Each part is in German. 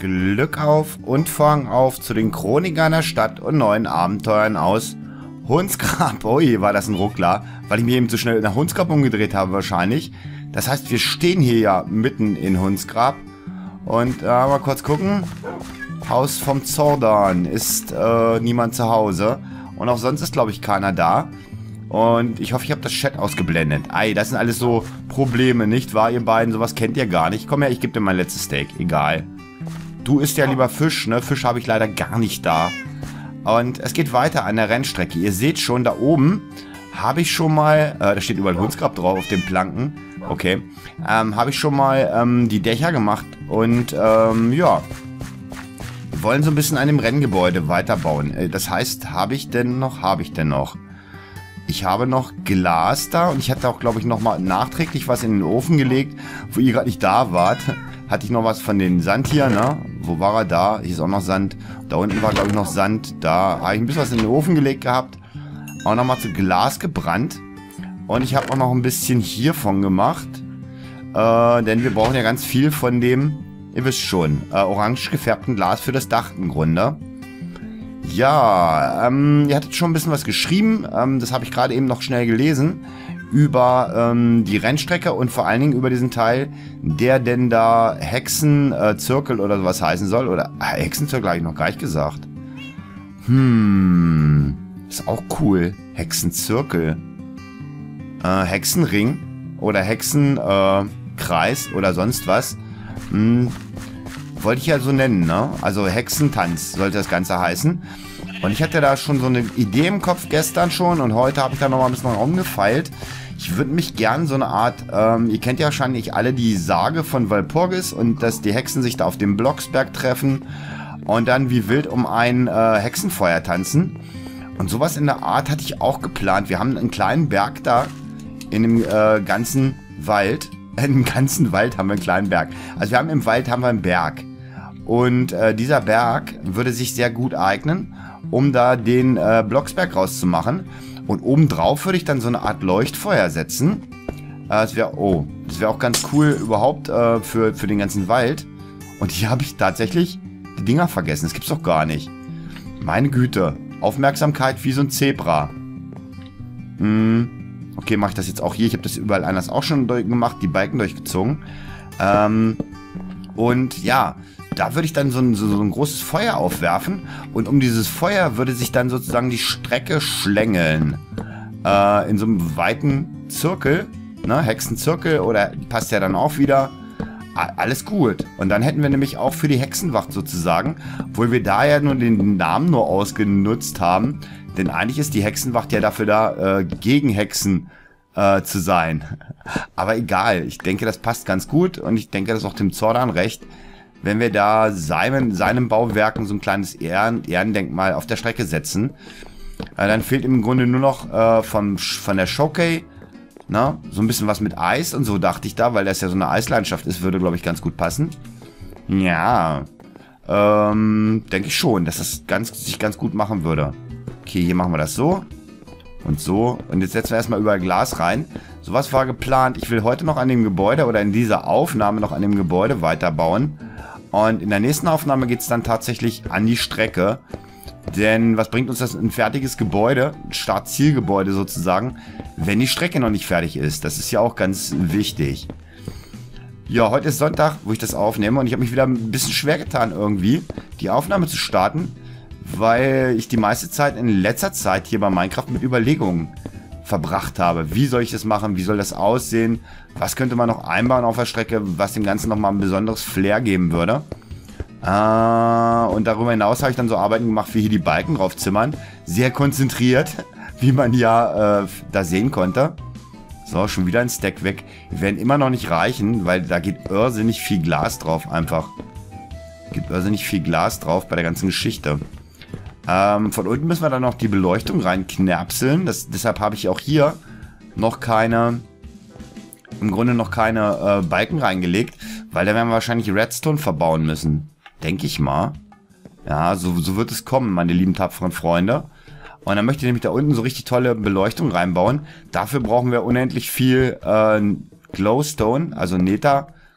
Glück auf und Vorhang auf zu den Chronikern der Stadt und neuen Abenteuern aus Hundsgrab. Oh je, war das ein Ruckler, weil ich mich eben zu schnell nach Hundsgrab umgedreht habe wahrscheinlich. Das heißt, wir stehen hier ja mitten in Hundsgrab. Und mal kurz gucken. Haus vom Zordan ist niemand zu Hause. Und auch sonst ist, glaube ich, keiner da. Und ich hoffe, ich habe das Chat ausgeblendet. Ei, das sind alles so Probleme, nicht wahr, ihr beiden? Sowas kennt ihr gar nicht. Komm her, ich gebe dir mein letztes Steak. Egal. Du isst ja lieber Fisch, ne? Fisch habe ich leider gar nicht da. Und es geht weiter an der Rennstrecke. Ihr seht schon, da oben habe ich schon mal... da steht überall Hundsgrab drauf auf den Planken. Okay. Habe ich schon mal die Dächer gemacht. Und ja... Wir wollen so ein bisschen an dem Renngebäude weiterbauen. Das heißt, habe ich denn noch? Ich habe noch Glas da und ich hatte auch, glaube ich, noch mal nachträglich was in den Ofen gelegt, wo ihr gerade nicht da wart. Hatte ich noch was von den Sand hier, ne? Wo war er? Da. Hier ist auch noch Sand. Da unten war, glaube ich, noch Sand. Da habe ich ein bisschen was in den Ofen gelegt gehabt. Auch noch mal zu Glas gebrannt. Und ich habe auch noch ein bisschen hiervon gemacht. Denn wir brauchen ja ganz viel von dem, ihr wisst schon, orange gefärbten Glas für das Dach im Grunde. Ja, ihr hattet schon ein bisschen was geschrieben, das habe ich gerade eben noch schnell gelesen, über die Rennstrecke und vor allen Dingen über diesen Teil, der denn da Hexenzirkel oder sowas heißen soll. Oder Hexenzirkel habe ich noch gar nicht gesagt. Ist auch cool. Hexenzirkel. Hexenring oder Hexenkreis oder sonst was. Wollte ich ja so nennen, ne? Also Hexentanz sollte das Ganze heißen. Und ich hatte da schon so eine Idee im Kopf gestern schon und heute habe ich da nochmal ein bisschen rumgefeilt. Ich würde mich gern so eine Art, ihr kennt ja wahrscheinlich alle die Sage von Walpurgis und dass die Hexen sich da auf dem Blocksberg treffen und dann wie wild um ein Hexenfeuer tanzen. Und sowas in der Art hatte ich auch geplant. Wir haben einen kleinen Berg da in dem ganzen Wald. Im ganzen Wald haben wir einen kleinen Berg. Also wir haben im Wald haben wir einen Berg. Und dieser Berg würde sich sehr gut eignen, um da den Blocksberg rauszumachen. Und obendrauf würde ich dann so eine Art Leuchtfeuer setzen. Das wäre auch ganz cool überhaupt für den ganzen Wald. Und hier habe ich tatsächlich die Dinger vergessen. Das gibt's doch gar nicht. Meine Güte. Aufmerksamkeit wie so ein Zebra. Okay, mache ich das jetzt auch hier. Ich habe das überall anders auch schon gemacht, die Balken durchgezogen. Und ja, da würde ich dann so ein großes Feuer aufwerfen. Und um dieses Feuer würde sich dann sozusagen die Strecke schlängeln. In so einem weiten Zirkel. Ne? Hexenzirkel oder passt ja dann auch wieder. Alles gut. Und dann hätten wir nämlich auch für die Hexenwacht sozusagen, obwohl wir da ja nur den Namen nur ausgenutzt haben. Denn eigentlich ist die Hexenwacht ja dafür da, gegen Hexen zu sein. Aber egal, ich denke, das passt ganz gut und ich denke, das ist auch dem Zordan recht, wenn wir da seinem Bauwerken so ein kleines Ehrendenkmal auf der Strecke setzen. Dann fehlt im Grunde nur noch von der Showcase, na, so ein bisschen was mit Eis und so dachte ich da, weil das ja so eine Eislandschaft ist, würde, glaube ich, ganz gut passen. Ja, denke ich schon, dass das sich ganz gut machen würde. Okay, hier machen wir das so. Und so. Und jetzt setzen wir erstmal überall Glas rein. Sowas war geplant. Ich will heute noch an dem Gebäude oder in dieser Aufnahme noch an dem Gebäude weiterbauen. Und in der nächsten Aufnahme geht es dann tatsächlich an die Strecke. Denn was bringt uns das, ein fertiges Gebäude, ein Start-Ziel-Gebäude sozusagen, wenn die Strecke noch nicht fertig ist? Das ist ja auch ganz wichtig. Ja, heute ist Sonntag, wo ich das aufnehme. Und ich habe mich wieder ein bisschen schwer getan irgendwie, die Aufnahme zu starten. Weil ich die meiste Zeit in letzter Zeit hier bei Minecraft mit Überlegungen verbracht habe. Wie soll ich das machen? Wie soll das aussehen? Was könnte man noch einbauen auf der Strecke, was dem Ganzen nochmal ein besonderes Flair geben würde? Und darüber hinaus habe ich dann so Arbeiten gemacht, wie hier die Balken draufzimmern. Sehr konzentriert, wie man ja da sehen konnte. So, schon wieder ein Stack weg. Wir werden immer noch nicht reichen, weil da geht irrsinnig viel Glas drauf einfach. Gibt irrsinnig viel Glas drauf bei der ganzen Geschichte. Von unten müssen wir dann noch die Beleuchtung reinknärpseln. Deshalb habe ich auch hier noch keine, im Grunde noch keine Balken reingelegt, weil da werden wir wahrscheinlich Redstone verbauen müssen. Denke ich mal. Ja, so wird es kommen, meine lieben tapferen Freunde. Und dann möchte ich nämlich da unten so richtig tolle Beleuchtung reinbauen. Dafür brauchen wir unendlich viel Glowstone, also Nether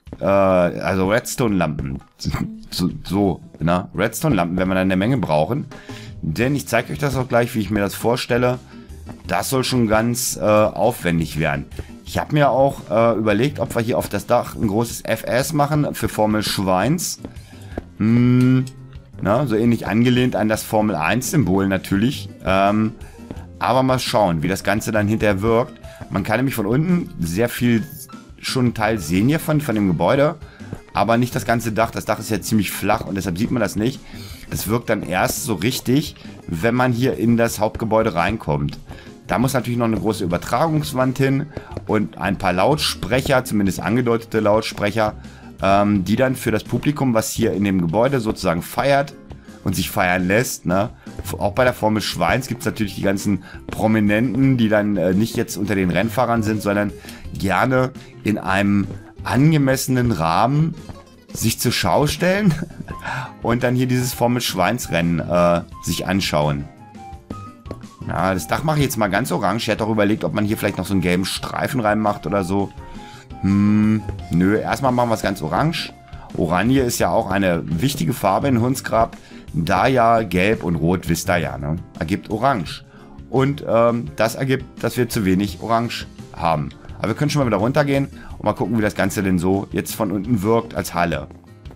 also Redstone-Lampen. So, ne? Redstone-Lampen werden wir dann eine Menge brauchen. Denn ich zeige euch das auch gleich, wie ich mir das vorstelle. Das soll schon ganz aufwendig werden. Ich habe mir auch überlegt, ob wir hier auf das Dach ein großes FS machen für Formel Schweins. Na, so ähnlich angelehnt an das Formel 1-Symbol natürlich. Aber mal schauen, wie das Ganze dann hinterher wirkt. Man kann nämlich von unten sehr viel schon einen Teil sehen hier von dem Gebäude. Aber nicht das ganze Dach. Das Dach ist ja ziemlich flach und deshalb sieht man das nicht. Es wirkt dann erst so richtig, wenn man hier in das Hauptgebäude reinkommt. Da muss natürlich noch eine große Übertragungswand hin und ein paar Lautsprecher, zumindest angedeutete Lautsprecher, die dann für das Publikum, was hier in dem Gebäude sozusagen feiert und sich feiern lässt, ne? Auch bei der Formel Schweins gibt es natürlich die ganzen Prominenten, die dann nicht jetzt unter den Rennfahrern sind, sondern gerne in einem angemessenen Rahmen sich zur Schau stellen und dann hier dieses Formel Schweins Rennen sich anschauen. Ja, das Dach mache ich jetzt mal ganz orange. Ich hätte auch überlegt, ob man hier vielleicht noch so einen gelben Streifen reinmacht oder so. Nö, erstmal machen wir es ganz orange. Oranje ist ja auch eine wichtige Farbe in Hundsgrab. Da ja gelb und rot, wisst ihr ja, ne? Ergibt orange. Und das ergibt, dass wir zu wenig orange haben. Aber wir können schon mal wieder runtergehen und mal gucken, wie das Ganze denn so jetzt von unten wirkt als Halle.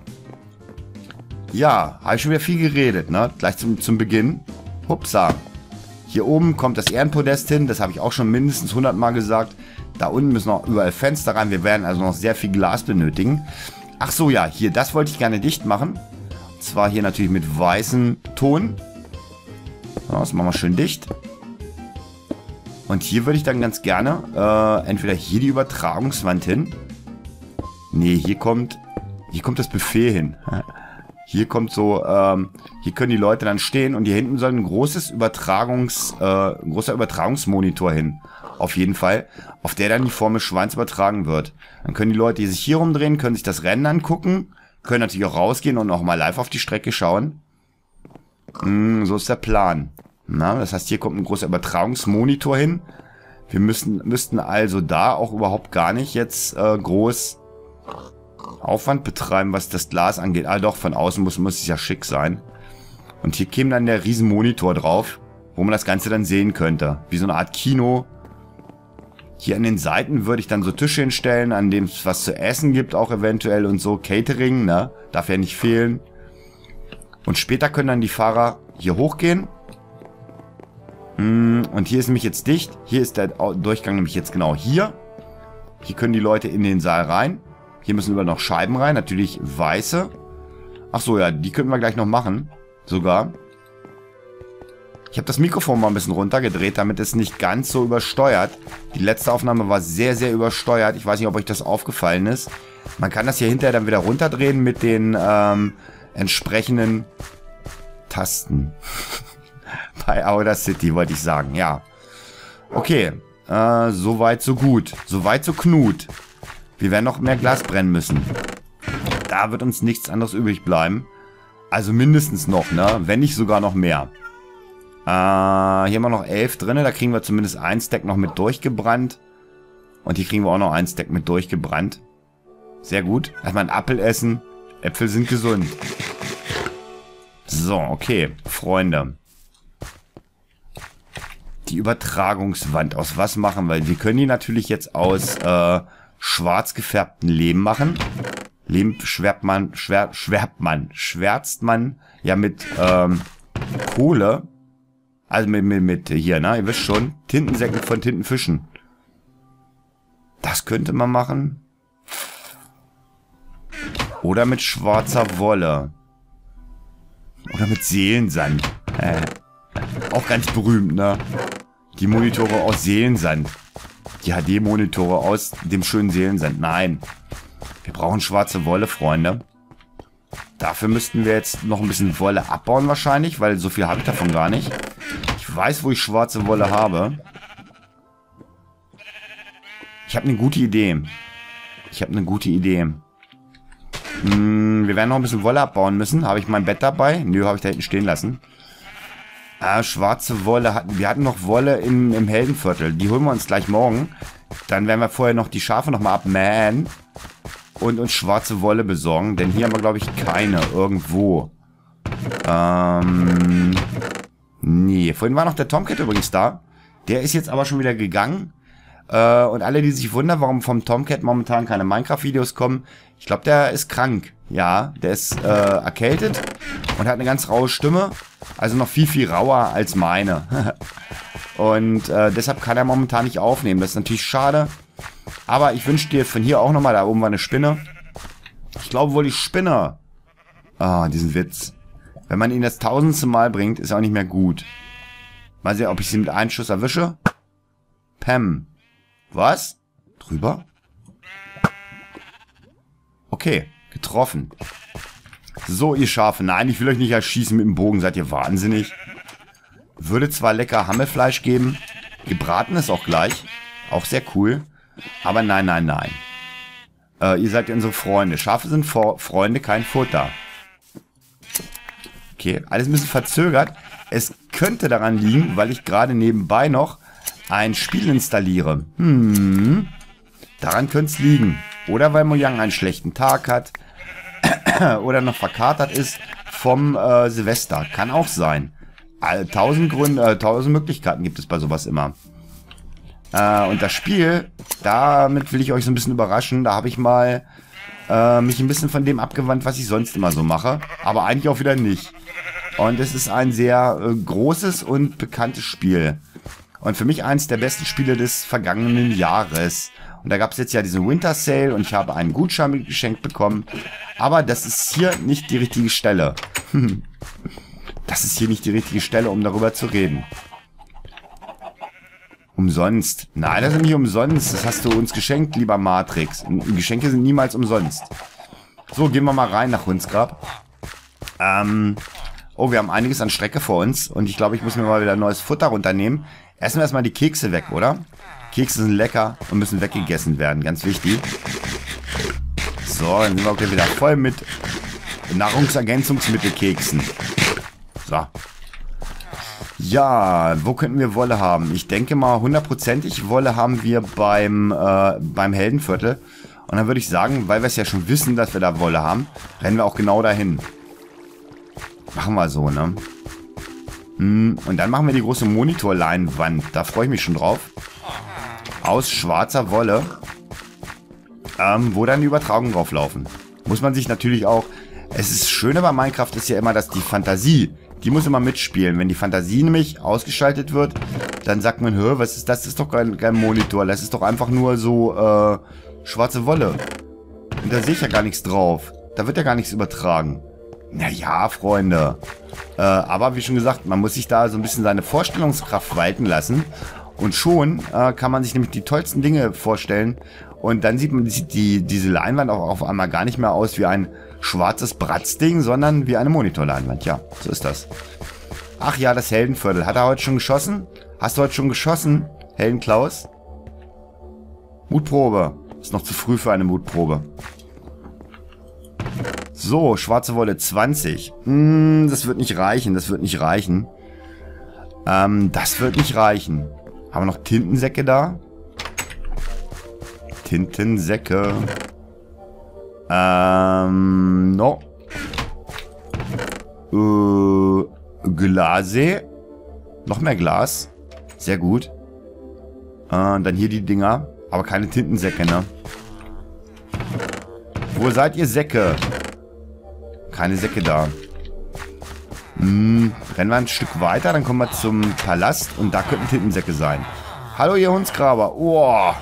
Ja, habe ich schon wieder viel geredet, ne? Gleich zum Beginn. Hupsa. Hier oben kommt das Ehrenpodest hin, das habe ich auch schon mindestens 100 Mal gesagt. Da unten müssen noch überall Fenster rein, wir werden also noch sehr viel Glas benötigen. Ach so, ja, hier, das wollte ich gerne dicht machen. Und zwar hier natürlich mit weißem Ton. So, das machen wir schön dicht. Und hier würde ich dann ganz gerne entweder hier die Übertragungswand hin. Nee, hier kommt das Buffet hin. Hier kommt so, hier können die Leute dann stehen und hier hinten soll ein großer Übertragungsmonitor hin. Auf jeden Fall, auf der dann die Formel Schweins übertragen wird. Dann können die Leute, die sich hier rumdrehen, können sich das Rennen angucken, können natürlich auch rausgehen und auch mal live auf die Strecke schauen. So ist der Plan. Na, das heißt, hier kommt ein großer Übertragungsmonitor hin. Wir müssten also da auch überhaupt gar nicht jetzt groß Aufwand betreiben, was das Glas angeht. Ah doch, von außen muss es ja schick sein. Und hier käme dann der riesen Monitor drauf, wo man das Ganze dann sehen könnte. Wie so eine Art Kino. Hier an den Seiten würde ich dann so Tische hinstellen, an dem es was zu essen gibt auch eventuell und so. Catering, ne? Darf ja nicht fehlen. Und später können dann die Fahrer hier hochgehen. Und hier ist nämlich jetzt dicht. Hier ist der Durchgang nämlich jetzt genau hier. Hier können die Leute in den Saal rein. Hier müssen über noch Scheiben rein, natürlich weiße. Ach so, ja, die könnten wir gleich noch machen. Sogar. Ich habe das Mikrofon mal ein bisschen runtergedreht, damit es nicht ganz so übersteuert. Die letzte Aufnahme war sehr, sehr übersteuert. Ich weiß nicht, ob euch das aufgefallen ist. Man kann das hier hinterher dann wieder runterdrehen mit den entsprechenden Tasten. Bei Audacity wollte ich sagen, ja. Okay, soweit so gut. Soweit so Knut. Wir werden noch mehr Glas brennen müssen. Da wird uns nichts anderes übrig bleiben. Also mindestens noch, ne? Wenn nicht sogar noch mehr. Hier haben wir noch 11 drin. Da kriegen wir zumindest ein Stack noch mit durchgebrannt. Und hier kriegen wir auch noch ein Stack mit durchgebrannt. Sehr gut. Erstmal einen Apfel essen. Äpfel sind gesund. So, okay. Freunde. Die Übertragungswand. Aus was machen wir? Wir können die natürlich jetzt aus schwarz gefärbten Lehm machen. Lehm schwärzt man ja mit Kohle. Also mit hier, ne? Ihr wisst schon, Tintensäcken von Tintenfischen. Das könnte man machen. Oder mit schwarzer Wolle. Oder mit Seelensand. Auch ganz berühmt, ne? Die Monitore aus Seelensand. Die HD-Monitore aus dem schönen Seelensand. Nein. Wir brauchen schwarze Wolle, Freunde. Dafür müssten wir jetzt noch ein bisschen Wolle abbauen wahrscheinlich, weil so viel habe ich davon gar nicht. Ich weiß, wo ich schwarze Wolle habe. Ich habe eine gute Idee. Wir werden noch ein bisschen Wolle abbauen müssen. Habe ich mein Bett dabei? Nö, habe ich da hinten stehen lassen. Schwarze Wolle. Wir hatten noch Wolle im Heldenviertel. Die holen wir uns gleich morgen. Dann werden wir vorher noch die Schafe nochmal abmähen. und uns schwarze Wolle besorgen. Denn hier haben wir, glaube ich, keine irgendwo. Nee, vorhin war noch der Tomcat übrigens da. Der ist jetzt aber schon wieder gegangen. Und alle, die sich wundern, warum vom Tomcat momentan keine Minecraft-Videos kommen, ich glaube, der ist krank. Ja, der ist erkältet und hat eine ganz raue Stimme. Also noch viel, viel rauer als meine. Und deshalb kann er momentan nicht aufnehmen. Das ist natürlich schade. Aber ich wünsche dir von hier auch nochmal, da oben war eine Spinne. Ich glaube wohl die Spinne. Ah, diesen Witz. Wenn man ihn das tausendste Mal bringt, ist er auch nicht mehr gut. Mal sehen, ob ich sie mit einem Schuss erwische. Pam. Was? Drüber? Okay, getroffen. So, ihr Schafe. Nein, ich will euch nicht erschießen mit dem Bogen. Seid ihr wahnsinnig? Würde zwar lecker Hammelfleisch geben. Gebraten ist auch gleich. Auch sehr cool. Aber nein, nein, nein. Ihr seid ja unsere Freunde. Schafe sind Freunde, kein Futter. Okay, alles ein bisschen verzögert. Es könnte daran liegen, weil ich gerade nebenbei noch ein Spiel installiere. Daran könnte es liegen. Oder weil Mojang einen schlechten Tag hat. Oder noch verkatert ist vom Silvester. Kann auch sein. 1000 Gründe, 1000 Möglichkeiten gibt es bei sowas immer. Und das Spiel, damit will ich euch so ein bisschen überraschen. Da habe ich mal mich ein bisschen von dem abgewandt, was ich sonst immer so mache. Aber eigentlich auch wieder nicht. Und es ist ein sehr großes und bekanntes Spiel. Und für mich eins der besten Spiele des vergangenen Jahres. Und da gab es jetzt ja diesen Winter Sale und ich habe einen Gutschein geschenkt bekommen. Aber das ist hier nicht die richtige Stelle. Das ist hier nicht die richtige Stelle, um darüber zu reden. Umsonst. Nein, das ist nicht umsonst. Das hast du uns geschenkt, lieber Matrix. Geschenke sind niemals umsonst. So, gehen wir mal rein nach Hundsgrab. Oh, wir haben einiges an Strecke vor uns. Und ich glaube, ich muss mir mal wieder neues Futter runternehmen. Essen wir erstmal die Kekse weg, oder? Kekse sind lecker und müssen weggegessen werden. Ganz wichtig. So, dann sind wir auch wieder voll mit Nahrungsergänzungsmittelkeksen. So. Ja, wo könnten wir Wolle haben? Ich denke mal, 100%ig Wolle haben wir beim Heldenviertel. Und dann würde ich sagen, weil wir es ja schon wissen, dass wir da Wolle haben, rennen wir auch genau dahin. Machen wir so, ne? Und dann machen wir die große Monitorleinwand. Da freue ich mich schon drauf. Aus schwarzer Wolle. Wo dann die Übertragungen drauf laufen. Muss man sich natürlich auch... Es ist Schöne bei Minecraft ist ja immer, dass die Fantasie, die muss immer mitspielen. Wenn die Fantasie nämlich ausgeschaltet wird, dann sagt man, hör, was ist das? Das ist doch kein Monitor. Das ist doch einfach nur so schwarze Wolle. Und da sehe ich ja gar nichts drauf. Da wird ja gar nichts übertragen. Naja, Freunde. Aber wie schon gesagt, man muss sich da so ein bisschen seine Vorstellungskraft walten lassen. Und schon kann man sich nämlich die tollsten Dinge vorstellen. Und dann sieht diese Leinwand auch auf einmal gar nicht mehr aus wie ein schwarzes Bratzding, sondern wie eine Monitorleinwand. Ja, so ist das. Ach ja, das Heldenviertel. Hat er heute schon geschossen? Hast du heute schon geschossen, Heldenklaus? Mutprobe. Ist noch zu früh für eine Mutprobe. So, schwarze Wolle 20. Das wird nicht reichen, das wird nicht reichen. Das wird nicht reichen. Haben wir noch Tintensäcke da? Tintensäcke. No. Glase. Noch mehr Glas. Sehr gut. Dann hier die Dinger. Aber keine Tintensäcke, ne? Wo seid ihr Säcke? Keine Säcke da. Rennen wir ein Stück weiter, dann kommen wir zum Palast und da könnten Tintensäcke sein. Hallo, ihr Hundsgraber. Oh.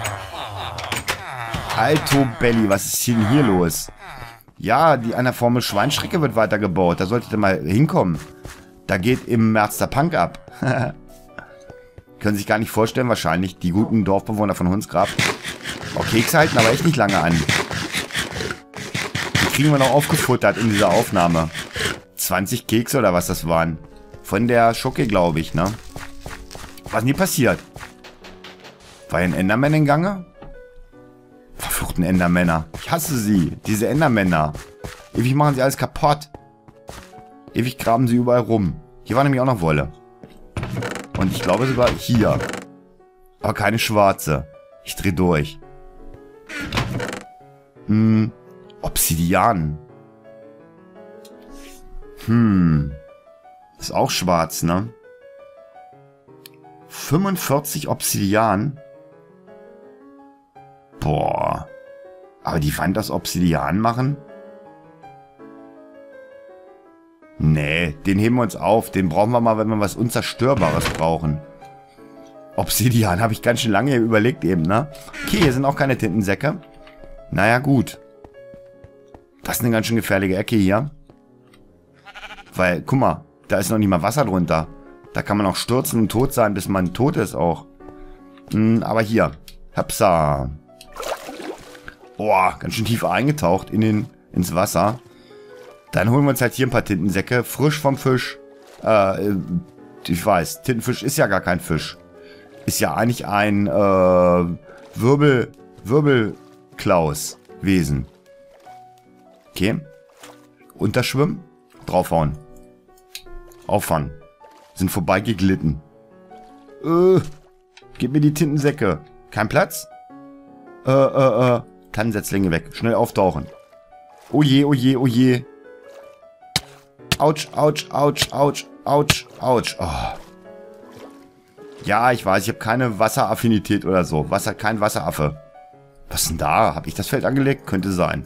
Alto Belli, was ist denn hier los? Ja, die an der Formel Schweinstrecke wird weitergebaut. Da solltet ihr mal hinkommen. Da geht im März der Punk ab. Können sich gar nicht vorstellen, wahrscheinlich, die guten Dorfbewohner von Hundsgrab. Oh, Kekse halten aber echt nicht lange an. Die kriegen wir noch aufgefuttert in dieser Aufnahme. 20 Kekse oder was das waren. Von der Schocke, glaube ich, ne? Was ist denn hier passiert? War hier ein Enderman in Gange? Verfluchten Endermänner. Ich hasse sie. Diese Endermänner. Ewig machen sie alles kaputt. Ewig graben sie überall rum. Hier war nämlich auch noch Wolle. Und ich glaube sogar hier. Aber keine schwarze. Ich drehe durch. Obsidian. Ist auch schwarz, ne? 45 Obsidian. Boah. Aber die Wand aus Obsidian machen? Nee, den heben wir uns auf. Den brauchen wir mal, wenn wir was Unzerstörbares brauchen. Obsidian, habe ich ganz schön lange überlegt eben, ne? Okay, hier sind auch keine Tintensäcke. Naja, gut. Das ist eine ganz schön gefährliche Ecke hier. Weil, guck mal, da ist noch nicht mal Wasser drunter. Da kann man auch stürzen und tot sein, bis man tot ist auch. Aber hier. Hapsa. Boah, ganz schön tief eingetaucht ins Wasser. Dann holen wir uns halt hier ein paar Tintensäcke. Frisch vom Fisch. Ich weiß, Tintenfisch ist ja gar kein Fisch. Ist ja eigentlich ein Wirbelklaus-Wesen. Okay. Unterschwimmen. Draufhauen. Auffangen. Sind vorbeigeglitten. Gib mir die Tintensäcke. Kein Platz? Tannensetzlinge weg. Schnell auftauchen. Oh je, oh je, oh je. Autsch, autsch, autsch, autsch, autsch, autsch. Oh. Ja, ich weiß, ich habe keine Wasseraffinität oder so. Kein Wasseraffe. Was ist denn da? Habe ich das Feld angelegt? Könnte sein.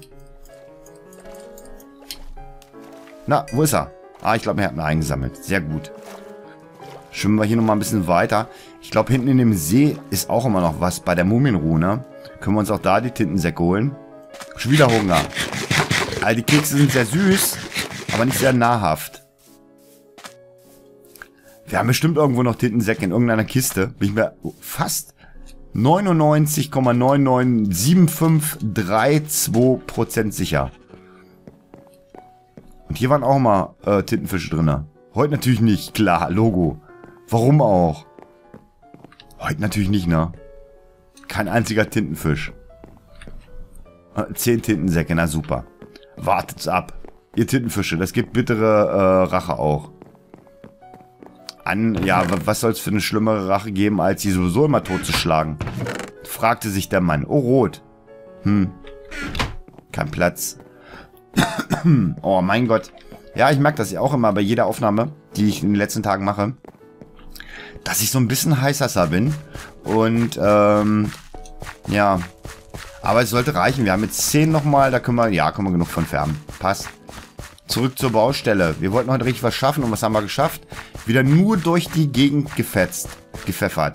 Na, wo ist er? Ah, ich glaube, er hat ihn eingesammelt. Sehr gut. Schwimmen wir hier nochmal ein bisschen weiter. Ich glaube, hinten in dem See ist auch immer noch was bei der Mumienruhe. Können wir uns auch da die Tintensäcke holen? Schon wieder Hunger. Also die Kekse sind sehr süß, aber nicht sehr nahrhaft. Wir haben bestimmt irgendwo noch Tintensäcke in irgendeiner Kiste. Bin ich mir fast 99,997532% sicher. Und hier waren auch mal Tintenfische drin. Heute natürlich nicht, klar, Logo. Warum auch? Heute natürlich nicht, ne? Kein einziger Tintenfisch. 10 Tintensäcke, na super. Wartet's ab. Ihr Tintenfische, das gibt bittere Rache auch. Ja, was soll es für eine schlimmere Rache geben, als sie sowieso immer totzuschlagen? Fragte sich der Mann. Oh, rot. Kein Platz. Oh, mein Gott. Ja, ich merke das ja auch immer bei jeder Aufnahme, die ich in den letzten Tagen mache, dass ich so ein bisschen heißer bin. Und, ja. Aber es sollte reichen. Wir haben jetzt 10 nochmal, da können wir genug von färben. Passt. Zurück zur Baustelle. Wir wollten heute richtig was schaffen und was haben wir geschafft? Wieder nur durch die Gegend gepfeffert.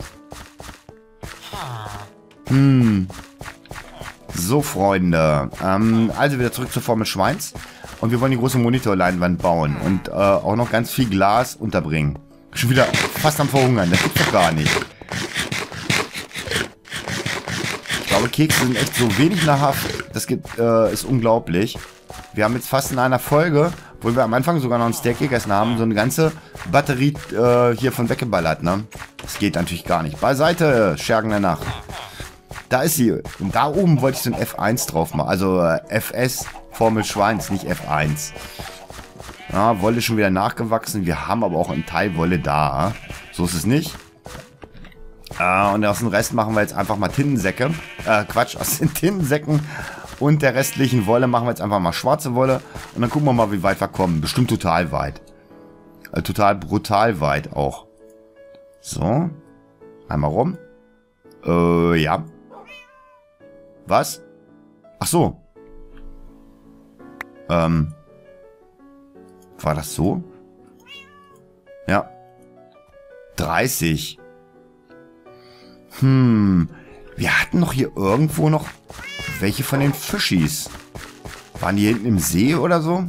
So, Freunde. Also wieder zurück zur Formel Schweins. Und wir wollen die große Monitorleinwand bauen. Und auch noch ganz viel Glas unterbringen. Schon wieder fast am Verhungern. Das gibt's doch gar nicht. Ich glaube, Kekse sind echt so wenig nahrhaft. Das ist unglaublich. Wir haben jetzt fast in einer Folge, wo wir am Anfang sogar noch ein Steak gegessen haben, so eine ganze Batterie hiervon weggeballert, ne? Das geht natürlich gar nicht. Beiseite, Schergen der Nacht. Da ist sie. Und da oben wollte ich so ein F1 drauf machen. Also FS, Formel Schweins, nicht F1. Ja, Wolle schon wieder nachgewachsen. Wir haben aber auch einen Teil Wolle da. So ist es nicht. Und aus dem Rest machen wir jetzt einfach mal Tintensäcke. Quatsch, aus den Tintensäcken und der restlichen Wolle machen wir jetzt einfach mal schwarze Wolle. Und dann gucken wir mal, wie weit wir kommen. Bestimmt total weit. Total brutal weit auch. So. Einmal rum. Ja. Was? Ach so. War das so? Ja. 30. Wir hatten doch hier irgendwo noch welche von den Fischis. Waren die hinten im See oder so?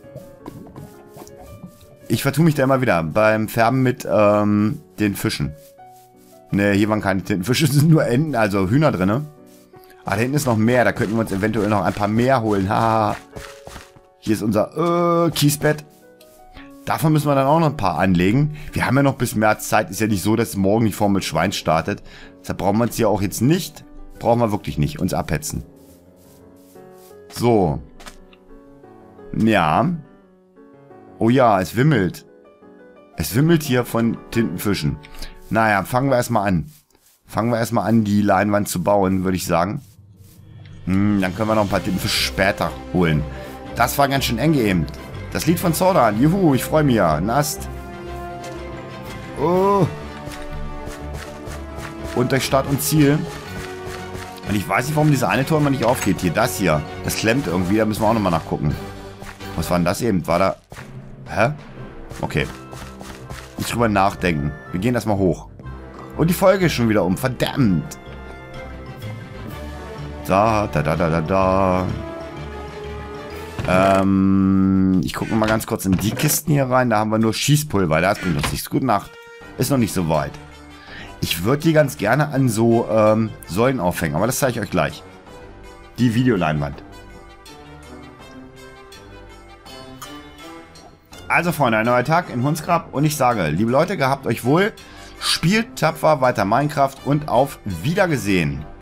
Ich vertue mich da immer wieder beim Färben mit den Fischen. Ne, hier waren keine Tintenfische, es sind nur Enten, also Hühner drin. Ah, da hinten ist noch mehr, da könnten wir uns eventuell noch ein paar mehr holen. Haha. Hier ist unser Kiesbett. Davon müssen wir dann auch noch ein paar anlegen. Wir haben ja noch bis März Zeit. Ist ja nicht so, dass morgen die Formel Schwein startet. Deshalb brauchen wir uns hier auch jetzt nicht. Brauchen wir wirklich nicht. Uns abhetzen. So. Ja. Oh ja, es wimmelt. Es wimmelt hier von Tintenfischen. Naja, fangen wir erstmal an. Fangen wir erstmal an, die Leinwand zu bauen, würde ich sagen. Dann können wir noch ein paar Tippen für später holen. Das war ganz schön eng eben. Das Lied von Zordon. Juhu, ich freue mich ja. Ein Ast. Oh. Und durch Start und Ziel. Und ich weiß nicht, warum diese eine Tor immer nicht aufgeht. Hier, das hier. Das klemmt irgendwie. Da müssen wir auch nochmal nachgucken. Was war denn das eben? War da... Hä? Okay. Nicht drüber nachdenken. Wir gehen erstmal hoch. Und die Folge ist schon wieder um. Verdammt. Da. Ich gucke mal ganz kurz in die Kisten hier rein. Da haben wir nur Schießpulver. Das bringt uns nichts. Gute Nacht. Ist noch nicht so weit. Ich würde die ganz gerne an so Säulen aufhängen. Aber das zeige ich euch gleich. Die Videoleinwand. Also Freunde, ein neuer Tag in Hundsgrab. Und ich sage, liebe Leute, gehabt euch wohl. Spielt tapfer weiter Minecraft und auf Wiedergesehen.